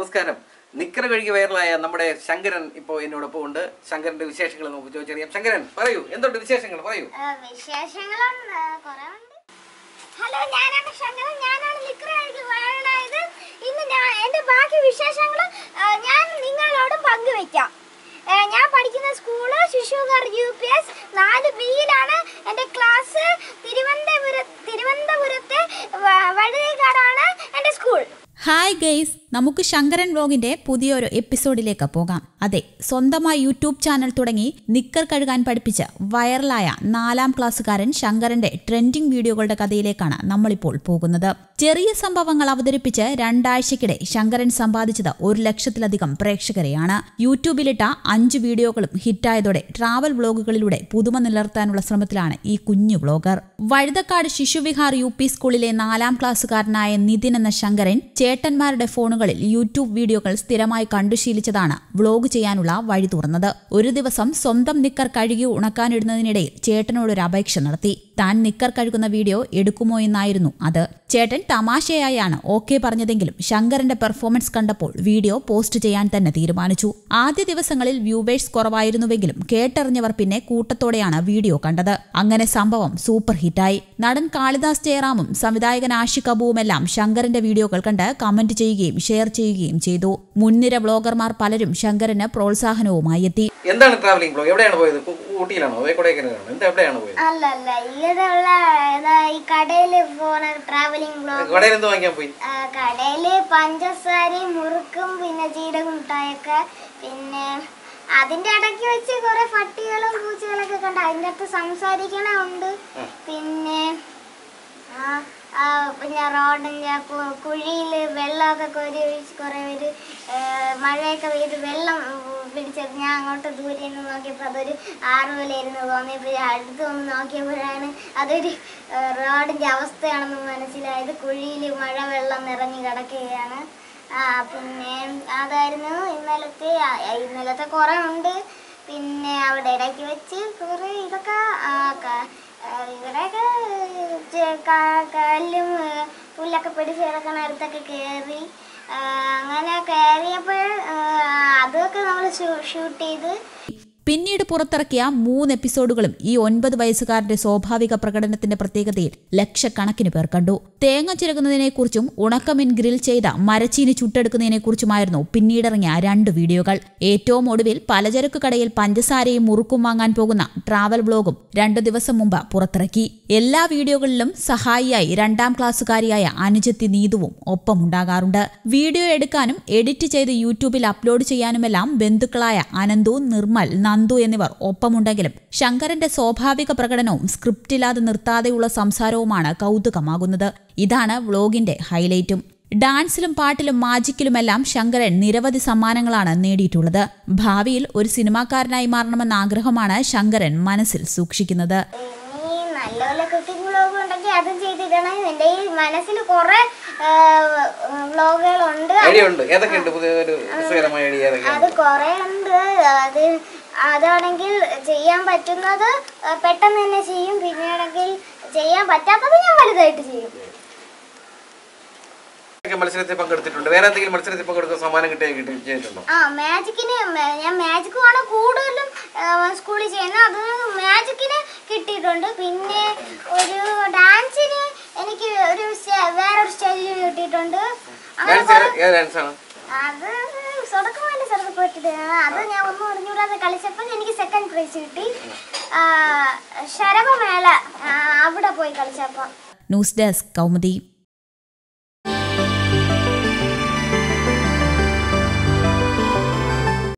നമസ്കാരം. നിക്കർ കഴുകി വൈറലായ നമ്മുടെ ശങ്കരൻ ഇപ്പോൾ എന്നോടൊപ്പം ഉണ്ട്. ശങ്കരന്റെ വിശേഷങ്ങൾ നമുക്ക് ചോദിച്ചറിയാം. ശങ്കരൻ പറയൂ, എന്തുണ്ട് വിശേഷങ്ങൾ? പറയൂ. ഹലോ, ഞാനാണ് ശങ്കരൻ. ഞാനാണ് നിക്കർ കഴുകി വൈറലായത്. ഇന്ന് എന്റെ ബാക്കി വിശേഷങ്ങൾ ഞാൻ നിങ്ങളോട് പങ്കുവെക്കാം. ഞാൻ പഠിക്കുന്ന സ്കൂള് ശിശുഗർ UPS 4Bയിലാണ്. എൻ്റെ ക്ലാസ് തിരുവനന്തപുരത്തെ വഴുതേക്കാടാണ് എൻ്റെ സ്കൂൾ. ഹായ് ഗെയ്സ്, നമുക്ക് ശങ്കരൻ വ്ലോഗിന്റെ പുതിയൊരു എപ്പിസോഡിലേക്ക് പോകാം. അതെ, സ്വന്തമായി യൂട്യൂബ് ചാനൽ തുടങ്ങി നിക്കർ കഴുകാൻ പഠിപ്പിച്ച് വൈറലായ 4ാം ക്ലാസ്സുകാരൻ ശങ്കരന്റെ ട്രെൻഡിംഗ് വീഡിയോകളുടെ കഥയിലേക്കാണ് നമ്മളിപ്പോൾ പോകുന്നത്. ചെറിയ സംഭവങ്ങൾ അവതരിപ്പിച്ച് 2 ആഴ്ചക്കിടെ ശങ്കരൻ സമ്പാദിച്ചത് 1 ലക്ഷത്തിലധികം പ്രേക്ഷകരെയാണ്. യൂട്യൂബിലിട്ട 5 വീഡിയോകളും ഹിറ്റായതോടെ ട്രാവൽ വ്ലോഗുകളിലൂടെ പുതുമ നിലനിർത്താനുള്ള ശ്രമത്തിലാണ് ഈ കുഞ്ഞു വ്ലോഗർ. വഴുതക്കാട് ശിശുവിഹാർ UP സ്കൂളിലെ 4ാം ക്ലാസ്സുകാരനായ നിതിൻ എന്ന ശങ്കരൻ ചേട്ടന്മാരുടെ ഫോണുകളിൽ യൂട്യൂബ് വീഡിയോകൾ സ്ഥിരമായി കണ്ടുശീലിച്ചതാണ് വ്ലോഗ് ചെയ്യാനുള്ള വഴി തുറന്നത്. ഒരു ദിവസം സ്വന്തം നിക്കർ കഴുകി ഉണക്കാനിടുന്നതിനിടയിൽ ചേട്ടനോടൊരു അപേക്ഷ നടത്തി. താൻ നിക്കർ കഴുകുന്ന വീഡിയോ എടുക്കുമോ എന്നായിരുന്നു അത്. ചേട്ടൻ തമാശയായാണ് ഓക്കെ പറഞ്ഞതെങ്കിലും ശങ്കരന്റെ പെർഫോമൻസ് കണ്ടപ്പോൾ വീഡിയോ പോസ്റ്റ് ചെയ്യാൻ തന്നെ തീരുമാനിച്ചു. ആദ്യ ദിവസങ്ങളിൽ വ്യൂവേഴ്സ് കുറവായിരുന്നുവെങ്കിലും കേട്ടറിഞ്ഞവർ പിന്നെ കൂട്ടത്തോടെയാണ് വീഡിയോ കണ്ടത്. അങ്ങനെ സംഭവം സൂപ്പർ ഹിറ്റായി. നടൻ കാളിദാസ് ജയറാമും സംവിധായകൻ ആഷിഖ് അബുവുമെല്ലാം ശങ്കരന്റെ വീഡിയോകൾ കണ്ട് കമന്റ് ചെയ്യുകയും ഷെയർ ചെയ്യുകയും ചെയ്തു. മുൻനിര വ്ലോഗർമാർ പലരും ശങ്കരന് പ്രോത്സാഹനവുമായി എത്തി. എന്താണ് ട്രാവലിംഗ് വ്ലോഗ്? എവിടെയാണ് പോയത്? ഊട്ടിയിലാണോ? എവിടെയാണ് പോയത്? കടയിൽ എന്ത് വാങ്ങിക്കാൻ പോയി? കടയില് പഞ്ചസാരയും മുറുക്കും പിന്നെ ജീരകം മിഠായൊക്കെ, പിന്നെ അതിന്റെ ഇടയ്ക്ക് വെച്ച് കുറെ പട്ടികളും പൂച്ചകളൊക്കെ കണ്ട് അതിൻ്റെ അകത്ത് സംസാരിക്കണുണ്ട്. പിന്നെ റോഡിന്റെ കുഴിയിൽ വെള്ളമൊക്കെ കോരി ഒഴിച്ച് കുറെ പേര് മഴയൊക്കെ പെയ്ത് വെള്ളം പിടിച്ചത് ഞാൻ അങ്ങോട്ട് ദൂരെ നിന്ന് നോക്കിയപ്പോൾ അതൊരു ആറുപോലെയായിരുന്നു തോന്നിയപ്പോൾ അടുത്ത് വന്ന് നോക്കിയപ്പോഴാണ് അതൊരു റോഡിന്റെ അവസ്ഥയാണെന്ന് മനസ്സിലായത്. കുഴിയിൽ മഴ വെള്ളം നിറഞ്ഞു കിടക്കുകയാണ്. പിന്നെ അതായിരുന്നു ഇന്നലത്തെ കുറെ ഉണ്ട്. പിന്നെ അവിടെ ഇടയ്ക്ക് വെച്ച് കുറെ ഇതൊക്കെ ഇവിടെയൊക്കെ കല്ലും പുല്ലൊക്കെ പിടിച്ച് കിടക്കണ അടുത്തൊക്കെ കയറി. അങ്ങനെ കയറിയപ്പോൾ അതൊക്കെ നമ്മൾ ഷൂട്ട് ചെയ്ത്. പിന്നീട് പുറത്തിറക്കിയ 3 എപ്പിസോഡുകളും ഈ 9 വയസ്സുകാരന്റെ സ്വാഭാവിക പ്രകടനത്തിന്റെ പ്രത്യേകതയിൽ ലക്ഷക്കണക്കിന് പേർ കണ്ടു. തേങ്ങ ചിരകുന്നതിനെക്കുറിച്ചും ഉണക്കമീൻ ഗ്രിൽ ചെയ്ത മരച്ചീനി ചുട്ടെടുക്കുന്നതിനെക്കുറിച്ചുമായിരുന്നു പിന്നീടിറങ്ങിയ 2 വീഡിയോകൾ. ഏറ്റവും ഒടുവിൽ പലചരക്ക് കടയിൽ പഞ്ചസാരയും മുറുക്കും വാങ്ങാൻ പോകുന്ന ട്രാവൽ വ്ലോഗും 2 ദിവസം മുമ്പ് പുറത്തിറക്കി. എല്ലാ വീഡിയോകളിലും സഹായിയായി 2ാം ക്ലാസ്സുകാരിയായ അനുജത്തി നീതുവും ഒപ്പമുണ്ടാകാറുണ്ട്. വീഡിയോ എടുക്കാനും എഡിറ്റ് ചെയ്ത് യൂട്യൂബിൽ അപ്ലോഡ് ചെയ്യാനുമെല്ലാം ബന്ധുക്കളായ അനന്തു, നിർമ്മൽ, നന്ദു എന്നിവർ ഒപ്പമുണ്ടെങ്കിലും ശങ്കരന്റെ സ്വാഭാവിക പ്രകടനവും സ്ക്രിപ്റ്റില്ലാതെ നിർത്താതെയുള്ള സംസാരവുമാണ് കൗതുകമാകുന്നത്. ഇതാണ് വ്ലോഗിന്റെ ഹൈലൈറ്റും. ഡാൻസിലും പാട്ടിലും മാജിക്കിലുമെല്ലാം ശങ്കരൻ നിരവധി സമ്മാനങ്ങളാണ് നേടിയിട്ടുള്ളത്. ഭാവിയിൽ ഒരു സിനിമാക്കാരനായി മാറണമെന്ന ആഗ്രഹമാണ് ശങ്കരൻ മനസ്സിൽ സൂക്ഷിക്കുന്നത്. നല്ലപോലെ കുക്കിംഗ് വ്ലോഗ് ഉണ്ടെങ്കിൽ അതും ചെയ്തിടണം. എൻ്റെ ഈ മനസ്സിൽ കുറെ വ്ലോഗുകളുണ്ട്. അത് കുറെ ഉണ്ട്. അതാണെങ്കിൽ ചെയ്യാൻ പറ്റുന്നത് പെട്ടെന്ന് തന്നെ ചെയ്യും. പിന്നീടെങ്കിൽ ചെയ്യാൻ പറ്റാത്തത് ഞാൻ വലുതായിട്ട് ചെയ്യും. മത്സരത്തിൽ പങ്കെടുത്തിട്ടുണ്ട്. വേറെ എന്തെങ്കിലും മത്സരത്തിൽ പങ്കെടുക്കുന്ന സമ്മാനം കിട്ടിയിട്ടുണ്ടോ? മാജിക്കിന് ഞാൻ മാജിക്കുമാണ് കൂടുതലും സ്കൂളിൽ ചെയ്യുന്നത്. അത് മാജിക്കിന് കിട്ടിയിട്ടുണ്ട്. പിന്നെ ഒരു ഡാൻസിന് എനിക്ക് വേറൊരു സ്റ്റൈലിൽ കിട്ടിയിട്ടുണ്ട്. അത് സ്വതക്കുമാൻ്റെ സ്ഥലത്ത് പോയിട്ട് അത് ഞാൻ ഒന്നും അറിഞ്ഞൂടാതെ കളിച്ചപ്പോൾ എനിക്ക് 2nd പ്രൈസ് കിട്ടി. ശരഭമേള അവിടെ പോയി കളിച്ചപ്പോൾ. News desk Kaumudi.